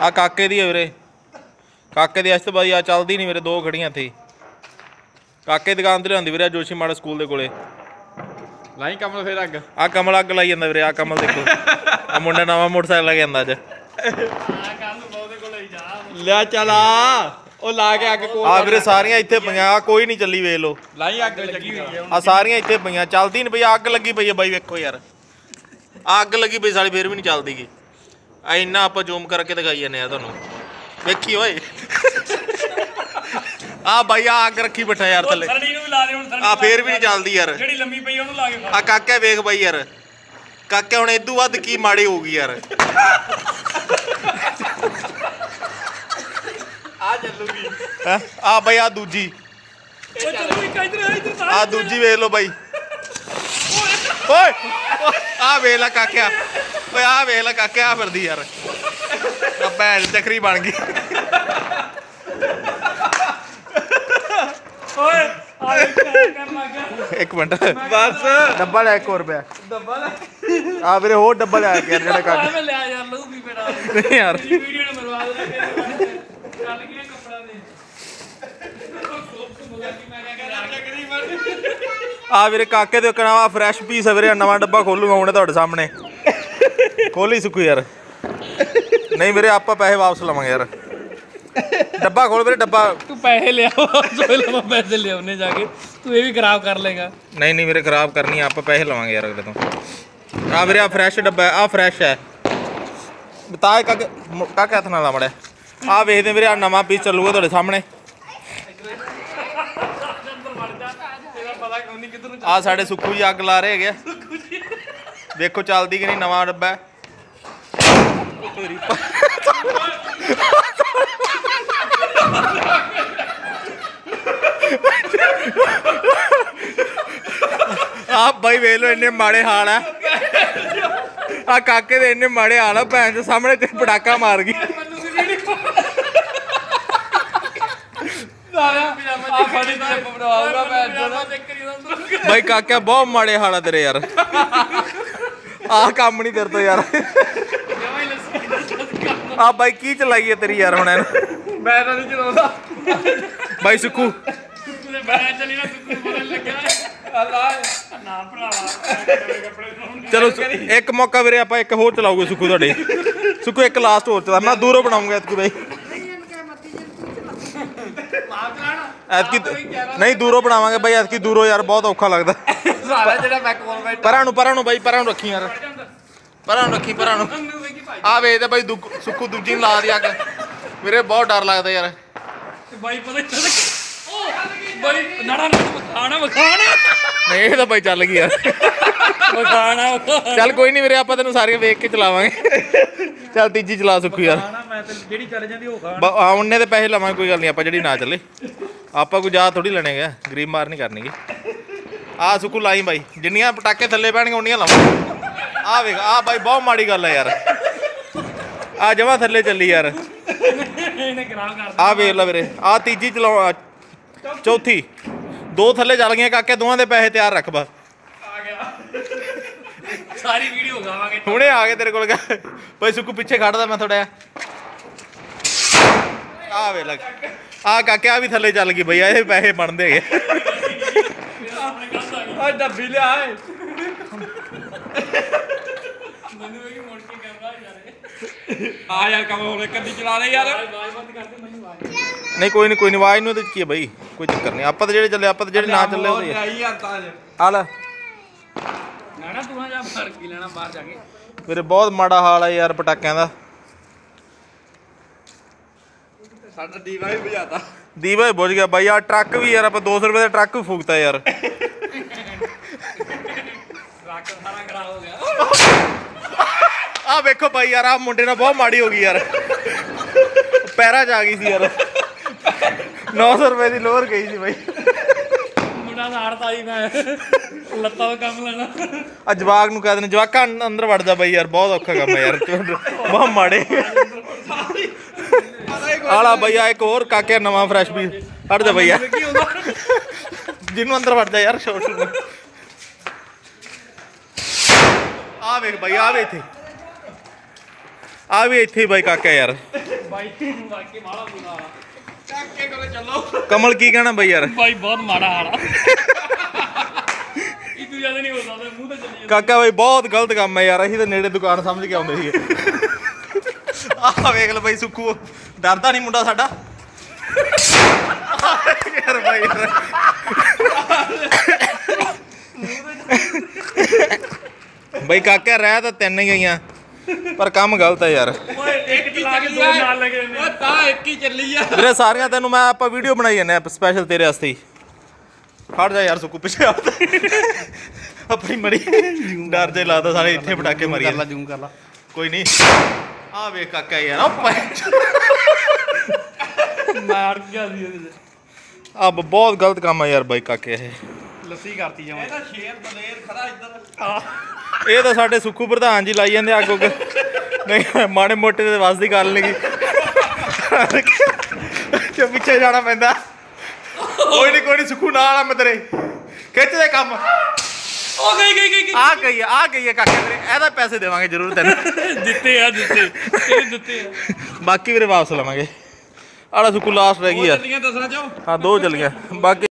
ਆ ਕਾਕੇ ਦੀ ਹੈ ਵੀਰੇ, ਕਾਕੇ ਦੀ ਅਸ਼ਤਬਾਜੀ ਆ ਚੱਲਦੀ ਨਹੀਂ ਵੀਰੇ, 2 ਖੜੀਆਂ ਇੱਥੇ ਕਾਕੇ ਦੁਕਾਨ ਤੇ ਲਿਆਂਦੀ ਵੀਰੇ ਜੋਸ਼ੀ ਮਾੜਾ ਸਕੂਲ ਦੇ ਕੋਲੇ। ਲਾਈ ਕਮਲ ਫੇਰ ਅੱਗ, ਆ ਕਮਲ ਅੱਗ ਲਾਈ ਜਾਂਦਾ ਵੀਰੇ। ਆ ਕਮਲ ਦੇਖੋ, ਆ ਮੁੰਡਾ ਨਵਾਂ ਮੋਟਰਸਾਈਕਲ ਲੈ ਕੇ ਆਂਦਾ ਅੱਜ। ਲਿਆ ਚਲਾ ਉਹ ਲਾ ਕੇ ਅੱਗ ਕੋਲ ਆ ਵੀਰੇ ਸਾਰੀਆਂ ਇੱਥੇ ਪਈਆਂ, ਕੋਈ ਨਹੀਂ ਚੱਲੀ, ਵੇਖ ਲਓ ਲਾਈ ਅੱਗ ਲੱਗੀ ਹੋਈ ਹੈ। ਆ ਸਾਰੀਆਂ ਇੱਥੇ ਪਈਆਂ, ਚੱਲਦੀ ਨਹੀਂ ਪਈ। ਅੱਗ ਲੱਗੀ ਪਈ ਹੈ ਬਾਈ, ਵੇਖੋ ਯਾਰ ਆ ਅੱਗ ਲੱਗੀ ਪਈ ਸਾਲੀ, ਫੇਰ ਵੀ ਨਹੀਂ ਚੱਲਦੀ ਗੀ। ਆ ਇੰਨਾ ਆਪਾਂ ਜ਼ੂਮ ਕਰਕੇ ਦਿਖਾਈ ਜਾਂਦੇ ਆ ਤੁਹਾਨੂੰ, ਵੇਖੀ ਓਏ। ਆ ਬਾਈ ਆ ਅੱਗ ਰੱਖੀ ਬੈਠਾ ਯਾਰ ਥੱਲੇ, ਆ ਫੇਰ ਵੀ ਨਹੀਂ ਚੱਲਦੀ ਯਾਰ। ਜਿਹੜੀ ਲੰਮੀ ਪਈ ਉਹਨੂੰ ਲਾ ਕੇ ਆ ਕਾਕੇ ਵੇਖ ਬਾਈ ਯਾਰ, ਕਾਕੇ ਹੁਣ ਇਦੋਂ ਵੱਧ ਕੀ ਮਾੜੀ ਹੋਊਗੀ ਯਾਰ। ਆ ਚੱਲੂਗੀ ਆ ਬਾਈ ਆ ਦੂਜੀ, ਆ ਦੂਜੀ ਵੇਖ ਲਓ ਬਾਈ। ਓਏ ਆ ਵੇਖ ਲੈ ਕਾਕਿਆ, ਓਏ ਆ ਵੇਖ ਲੈ ਕਾਕਿਆ, ਆ ਫਿਰਦੀ ਯਾਰ, ਆ ਭੈਣ ਚੱਕਰੀ ਬਣ ਗਈ। ਓਏ ਆ ਕਰਨ ਲੱਗ ਗਿਆ। ਇੱਕ ਮਿੰਟ ਬਸ ਡੱਬਾ ਲੈ 1 ਰੁਪਿਆ ਡੱਬਾ ਲੈ ਆ ਵੀਰੇ, ਹੋਰ ਡੱਬਾ ਲਿਆ ਕੇ ਯਾਰ ਜਿਹੜਾ ਕਾਕੇ। ਮੈਂ ਲਿਆ ਯਾਰ ਲਊ ਵੀ ਬੇਟਾ ਨਹੀਂ ਯਾਰ ਵੀਡੀਓ ਨੇ ਮਰਵਾ ਦੇਣਾ। ਚੱਲ ਗਿਆ ਕੱਪੜਾ ਦੇ ਆ ਵੀਰੇ ਕਾਕੇ ਦੇ ਕਣਾ ਫਰੈਸ਼ ਪੀਸ ਹੈ ਵੀਰੇ, ਨਵਾਂ ਡੱਬਾ ਖੋਲੂਗਾ ਹੁਣੇ ਤੁਹਾਡੇ ਸਾਹਮਣੇ। ਖੋਲੀ ਸੁੱਕੂ ਯਾਰ, ਨਹੀਂ ਵੀਰੇ ਆਪਾਂ ਪੈਸੇ ਵਾਪਸ ਲਵਾਂਗੇ ਯਾਰ। ਡੱਬਾ ਖੋਲ ਵੀਰੇ, ਡੱਬਾ। ਤੂੰ ਪੈਸੇ ਲਿਆ ਸੋਇਲ ਮੈਂ ਪੈਸੇ ਲਿਆਉਣੇ ਜਾ ਕੇ, ਤੂੰ ਇਹ ਵੀ ਖਰਾਬ ਕਰ ਲੇਗਾ। ਨਹੀਂ ਨਹੀਂ ਵੀਰੇ ਖਰਾਬ ਕਰਨੀ ਆ, ਆਪਾਂ ਪੈਸੇ ਲਵਾਂਗੇ ਯਾਰ ਅਗਲੇ ਤੋਂ। ਆ ਵੀਰੇ ਆ ਫਰੈਸ਼ ਡੱਬਾ, ਆ ਫਰੈਸ਼ ਹੈ। ਬਤਾ ਕਾਕੇ ਹੱਥ ਨਾਲ ਲਾ ਮੜਿਆ। ਆ ਵੇਖਦੇ ਵੀਰੇ, ਆ ਨਵਾਂ ਪੀਸ ਚੱਲੂਗਾ ਤੁਹਾਡੇ ਸਾਹਮਣੇ। ਆ ਸਾਡੇ ਸੁੱਖੂ ਜੀ ਅੱਗ ਲਾ ਰਹੇ ਹੈਗੇ, ਵੇਖੋ ਚੱਲਦੀ ਕਿ ਨਹੀਂ। ਨਵਾਂ ਡੱਬਾ ਆ ਬਾਈ ਵੇਖ ਲੋ, ਇੰਨੇ ਮਾੜੇ ਹਾਲ ਆ। ਆ ਕਾਕੇ ਦੇ ਇੰਨੇ ਮਾੜੇ ਹਾਲ ਆ, ਭੈਣ ਦੇ ਸਾਹਮਣੇ ਤੇ ਪਟਾਕਾ ਮਾਰ ਗਈ। ਬਾਈ ਕਾਕਿਆ ਬਹੁਤ ਮਾੜੇ ਹਾਲ ਆ ਤੇਰੇ ਯਾਰ, ਆਹ ਕੰਮ ਨਹੀਂ ਤੇਰੇ ਤੋਂ ਯਾਰ। ਆ ਬਾਈ ਕੀ ਚਲਾਈਏ ਤੇਰੀ ਯਾਰ ਹੁਣ ਇਹਨੂੰ। ਮੈਂ ਤਾਂ ਨਹੀਂ ਚਲਾਉਂਦਾ ਬਾਈ ਸੁੱਖੂ ਚਲੋ ਇੱਕ ਮੌਕਾ ਵੀਰੇ, ਆਪਾਂ ਇੱਕ ਹੋਰ ਚਲਾਓਗੇ ਸੁੱਖੂ ਤੁਹਾਡੇ। ਸੁੱਖੂ ਇੱਕ ਲਾਸਟ ਹੋਰ ਚਲਾ, ਮੈਂ ਦੂਰੋਂ ਬਣਾਉਂਗਾ ਐਤਕੀ ਬਾਈ। ਐਤਕੀ ਨਹੀਂ ਦੂਰੋਂ ਬਣਾਵਾਂਗੇ ਬਾਈ ਐਤਕੀ, ਦੂਰੋਂ ਯਾਰ ਬਹੁਤ ਔਖਾ ਲੱਗਦਾ। ਸਾਰਾ ਜਿਹੜਾ ਮੈਂ ਕੋਲ ਬੈਠਾ ਪਰਾਂ ਨੂੰ ਬਾਈ, ਪਰਾਂ ਨੂੰ ਰੱਖੀ ਯਾਰ, ਪਰਾਂ ਨੂੰ ਰੱਖੀ, ਪਰਾਂ ਨੂੰ। ਆ ਵੇਖਦੇ ਬਾਈ ਸੁੱਖੂ ਦੂਜੀ ਨੂੰ ਲਾ ਦੀ ਅੱਗ, ਵੀਰੇ ਬਹੁਤ ਡਰ ਲੱਗਦਾ ਯਾਰ। ਬਾਈ ਪਤਾ ਬਾਈ ਨਾੜਾ ਮਖਾਣਾ ਨਹੀਂ ਇਹ ਤਾਂ ਬਾਈ ਚੱਲ ਗਈ ਯਾਰ, ਮਖਾਣਾ ਚੱਲ ਕੋਈ ਨਹੀਂ ਵੀਰੇ, ਆਪਾਂ ਤੈਨੂੰ ਸਾਰੀਆਂ ਵੇਖ ਕੇ ਚਲਾਵਾਂਗੇ। ਚੱਲ ਤੀਜੀ ਚਲਾ ਸੁੱਖੂ ਯਾਰ। ਮੈਂ ਤੇ ਜਿਹੜੀ ਚੱਲ ਜਾਂਦੀ ਉਹ ਉਹਨੇ ਦੇ ਪੈਸੇ ਲਵਾਂਗੇ, ਕੋਈ ਗੱਲ ਨਹੀਂ। ਆਪਾਂ ਜਿਹੜੀ ਨਾ ਚੱਲੇ, ਆਪਾਂ ਕੋਈ ਜ਼ਿਆਦਾ ਥੋੜੀ ਲੈਣੇ ਗੇ, ਗਰੀਬ ਮਾਰ ਨਹੀਂ ਕਰਨੀ ਗੀ। ਆ ਸੁੱਖੂ ਲਾਈ ਬਾਈ, ਜਿੰਨੀਆਂ ਪਟਾਕੇ ਥੱਲੇ ਪੈਣਗੇ ਉਨੀਆਂ ਲਾਵਾਂ। ਆ ਵੇਖ, ਆ ਬਾਈ ਬਹੁਤ ਮਾੜੀ ਗੱਲ ਹੈ ਯਾਰ, ਆ ਜਮਾਂ ਥੱਲੇ ਚੱਲੀ ਯਾਰ। ਆ ਵੇਖ ਲੈ ਵੀਰੇ, ਆ ਤੀਜੀ ਚਲਾਉ, ਚੌਥੀ, 2 ਥੱਲੇ ਚੱਲ ਗਈਆਂ ਕਾਕੇ, ਦੋਵਾਂ ਦੇ ਪੈਸੇ ਤਿਆਰ ਰੱਖ ਬਾ। ਸਾਰੀ ਵੀਡੀਓ ਗਾਵਾਂਗੇ ਹੁਣੇ ਆ ਗਏ ਤੇਰੇ ਕੋਲ। ਬਾਈ ਸੁੱਕੂ ਪਿੱਛੇ ਖੜਦਾ ਮੈਂ ਥੋੜਾ। ਆ ਵੇ ਲੱਗ, ਆ ਕਾਕੇ ਆ ਵੀ ਥੱਲੇ ਚੱਲ ਗਈ ਬਈ, ਇਹ ਪੈਸੇ ਬਣਦੇ ਹੈਗੇ। ਆ ਡੱਬੀ ਲਿਆ ਏ ਮੈਨੂੰ ਇਹ ਮੋੜ ਕੇ ਕੈਮਰਾ ਆ ਯਾਰ ਕੰਮ ਹੁਣ ਕੱਢੀ ਚਲਾ ਦੇ ਯਾਰ। ਨਹੀਂ ਕੋਈ ਨਹੀਂ, ਕੋਈ ਨਹੀਂ, ਆਵਾਜ਼ ਨੂੰ ਇਹਦੇ ਚ ਕੀ ਹੈ ਬਾਈ, ਕੋਈ ਚੱਕਰ ਨਹੀਂ। ਆਪਾਂ ਤਾਂ ਜਿਹੜੇ ਚੱਲੇ, ਆਪਾਂ ਤਾਂ ਜਿਹੜੇ ਨਾ ਚੱਲੇ ਉਹਦੇ ਯਾਰ ਤਾਂ ਆ ਲੈ। ਨਾ ਤੂੰ ਜਾ ਬਾਹਰ ਕੀ ਲੈਣਾ, ਬਾਹਰ ਜਾ ਕੇ। ਵੀਰੇ ਬਹੁਤ ਮਾੜਾ ਹਾਲ ਹੈ ਯਾਰ ਪਟਾਕਿਆਂ ਦਾ। ਸਾਡਾ ਦੀਵਾ ਵੀ ਬੁਝਾਤਾ, ਦੀਵਾ ਹੀ ਬੁਝ ਗਿਆ ਬਾਈ। ਆ ਟਰੱਕ ਵੀ ਯਾਰ, ਆਪਾਂ 200 ਰੁਪਏ ਦਾ ਟਰੱਕ ਵੀ ਫੂਕਤਾ ਯਾਰ। ਟਰੱਕ ਸਾਰਾ ਖਰਾਬ ਹੋ ਗਿਆ। ਆ ਵੇਖੋ ਬਾਈ ਯਾਰ, ਆ ਮੁੰਡੇ ਨਾਲ ਬਹੁਤ ਮਾੜੀ ਹੋ ਗਈ ਯਾਰ, ਪੈਰਾਂ 'ਚ ਆ ਗਈ ਸੀ ਯਾਰ। 900 ਰੁਪਏ ਦੀ ਲੋਅਰ ਗਈ ਸੀ ਬਾਈ। ਮੁੰਡਾ ਦਾ ਹੜਤਾ ਹੀ ਮੈਂ ਲੱਤਾਂ ਦਾ ਕੰਮ ਲੈਣਾ। ਆ ਜਵਾਕ ਨੂੰ ਕਹਿ ਦੇਣਾ, ਜਵਾਕਾਂ ਅੰਦਰ ਵੜ ਜਾ ਬਾਈ ਯਾਰ, ਬਹੁਤ ਔਖਾ ਕੰਮ ਹੈ ਯਾਰ, ਬਹੁਤ ਮਾੜੇ। ਆਲਾ ਬਾਈ ਆ ਇੱਕ ਹੋਰ ਕਾਕੇ ਨਵਾਂ ਫਰੈਸ਼ ਵੀ ਹਟ ਜਾ ਬਾਈ ਯਾਰ, ਜਿਹਨੂੰ ਅੰਦਰ ਵੜ ਜਾ ਯਾਰ। ਸ਼ੋਰ ਸ਼ੋਰ ਆ ਵੇਖ ਬਾਈ, ਆ ਵੇ ਇੱਥੇ, ਆ ਵੀ ਇੱਥੇ ਬਾਈ ਕਾਕਾ ਯਾਰ। ਬਾਈ ਵਾਕਈ ਮਾੜਾ ਬੁਰਾ ਹਾਲ ਆ। ਕਾਕੇ ਕੋਲੇ ਚੱਲੋ। ਕਮਲ ਕੀ ਕਹਿਣਾ ਬਈ ਯਾਰ? ਬਾਈ ਬਹੁਤ ਮਾੜਾ ਹਾਲ ਆ। ਇਹ ਤੂੰ ਜਿਆਦਾ ਨਹੀਂ ਹੋ ਸਕਦਾ ਮੂੰਹ ਤੇ ਚੱਲੀ ਜਾਂਦਾ। ਕਾਕਾ ਬਈ ਬਹੁਤ ਗਲਤ ਕੰਮ ਹੈ ਯਾਰ, ਅਸੀਂ ਤਾਂ ਨੇੜੇ ਦੁਕਾਨ ਸਮਝ ਕੇ ਆਉਂਦੇ ਸੀਗੇ। ਆਹ ਵੇਖ ਲੈ ਬਈ ਸੁੱਖੂ ਡਰਦਾ ਨਹੀਂ ਮੁੰਡਾ ਸਾਡਾ ਯਾਰ ਬਾਈ ਬਈ ਕਾਕਾ ਰਹਿ ਤਾਂ ਤਿੰਨ ਹੀ ਗਈਆਂ ਪਰ ਕੰਮ ਗਲਤ ਹੈ ਯਾਰ। ਓਏ ਇੱਕ ਚਲਾ ਕੇ ਦੋ ਨਾਲ ਲੈ ਕੇ ਓਏ ਤਾਂ ਇੱਕ ਹੀ ਚੱਲੀ ਆ। ਵੀਰੇ ਸਾਰੀਆਂ ਤੈਨੂੰ ਮੈਂ ਆਪਾਂ ਵੀਡੀਓ ਬਣਾਈ ਜਾਂਦੇ ਆ ਸਪੈਸ਼ਲ ਤੇਰੇ ਵਾਸਤੇ ਹੀ। ਖੜ ਜਾ ਯਾਰ ਸੁੱਕੂ ਪਿੱਛੇ ਆ ਆਪਣੀ ਮੜੀ ਡਰ ਜੇ ਲੱਗਦਾ ਸਾਰੇ ਇੱਥੇ ਪਟਾਕੇ ਮਾਰੀ ਕਰ ਲਾ ਜੂਮ ਕਰ ਲਾ। ਕੋਈ ਨਹੀਂ ਆ ਵੇਖ ਕਾਕਾ ਯਾਰ ਆ ਮਾਰ ਗਿਆ ਸੀ ਇਹਦੇ ਚ। ਆ ਬਹੁਤ ਗਲਤ ਕੰਮ ਆ ਯਾਰ ਬਾਈ ਕਾਕੇ ਇਹ। ਲੱਸੀ ਕਰਤੀ ਜਾਵਾਂ। ਇਹ ਤਾਂ ਸ਼ੇਰ ਦਲੇਰ ਖੜਾ ਇੱਧਰ। ਇਹ ਤਾਂ ਸਾਡੇ ਸੁੱਖੂ ਪ੍ਰਧਾਨ ਜੀ ਲਾਈ ਜਾਂਦੇ ਅੱਗ ਉੱਗ ਨਹੀਂ ਮਾੜੇ ਮੋਟੇ ਦੇ ਵੱਸ ਦੀ ਗੱਲ ਨਹੀਂ ਕਿ ਪਿੱਛੇ ਜਾਣਾ ਪੈਂਦਾ। ਕੋਈ ਨਹੀਂ ਸੁੱਖੂ ਨਾਲ ਆ ਮੈਂ ਤੇਰੇ ਖਿੱਚ ਦੇ ਕੰਮ। ਉਹ ਗਈ ਆ ਗਈ ਹੈ ਕਾਕੇ ਵੀਰੇ, ਇਹਦਾ ਪੈਸੇ ਦੇਵਾਂਗੇ ਜ਼ਰੂਰ ਤੈਨੂੰ। ਦਿੱਤੇ ਆ ਇਹ ਦਿੱਤੇ ਆ। ਬਾਕੀ ਵੀਰੇ ਵਾਪਸ ਲਵਾਂਗੇ। ਆਲਾ ਸੁੱਕੂ ਲਾਸਟ ਰਹਿ ਗਈ ਯਾਰ। ਚੱਲੀਆਂ ਦੱਸਣਾ ਚਾਹੋ। ਹਾਂ 2 ਚੱਲੀਆਂ ਬਾਕੀ